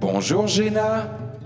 Bonjour Géna,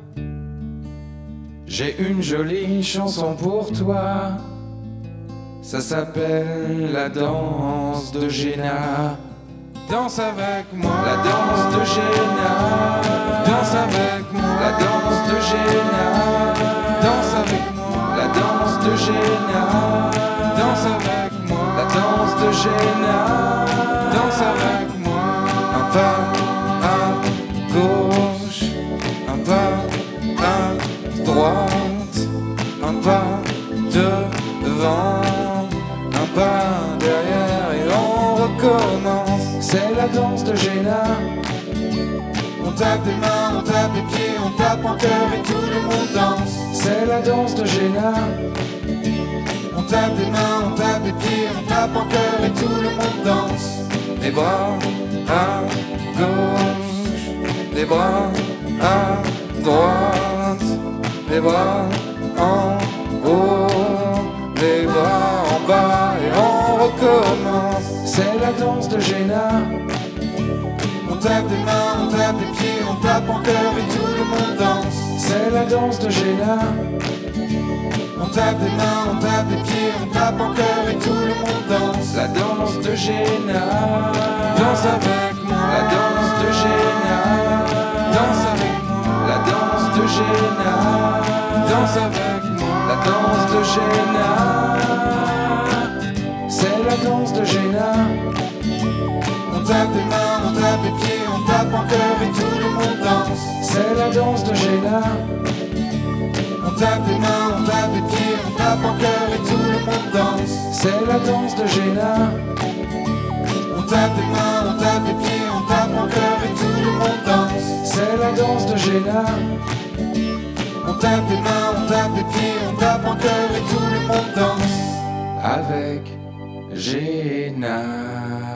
j'ai une jolie chanson pour toi. Ça s'appelle la danse de Géna. Danse avec moi, La danse de Géna. danse avec moi, La danse de Géna. danse avec moi, La danse de Géna. danse avec moi, La danse de Géna. danse avec moi. Un pas à gauche, un pas à droite, un pas devant, un pas derrière et on recommence. C'est la danse de Géna. On tape des mains, on tape des pieds, on tape en cœur et tout le monde danse. C'est la danse de Géna. On tape des mains, on tape des pieds, on tape en cœur et tout le monde danse. Les bras à gauche, les bras à droite, les bras en haut, les bras en bas et on recommence. C'est la danse de Géna. On tape des mains, on tape des pieds, on tape en cœur et tout le monde danse. C'est la danse de Géna. On tape des mains, on tape des pieds, on tape en cœur et tout le monde danse. La danse de Géna. Danse avec moi, La danse de Géna. danse avec moi, La danse de Géna. danse avec moi, La danse de Géna. C'est la danse de Géna. on tape des mains, on tape des pieds, on tape en cœur et tout le monde danse. C'est la danse de Géna. On tape des mains, on tape des pieds, on tape en cœur et tout le monde danse. C'est la danse de Géna. On tape des mains, on tape des pieds, on tape en cœur et tout le monde danse. C'est la danse de Géna. On tape des mains, on tape des pieds, on tape en cœur et tout le monde danse. Avec Géna.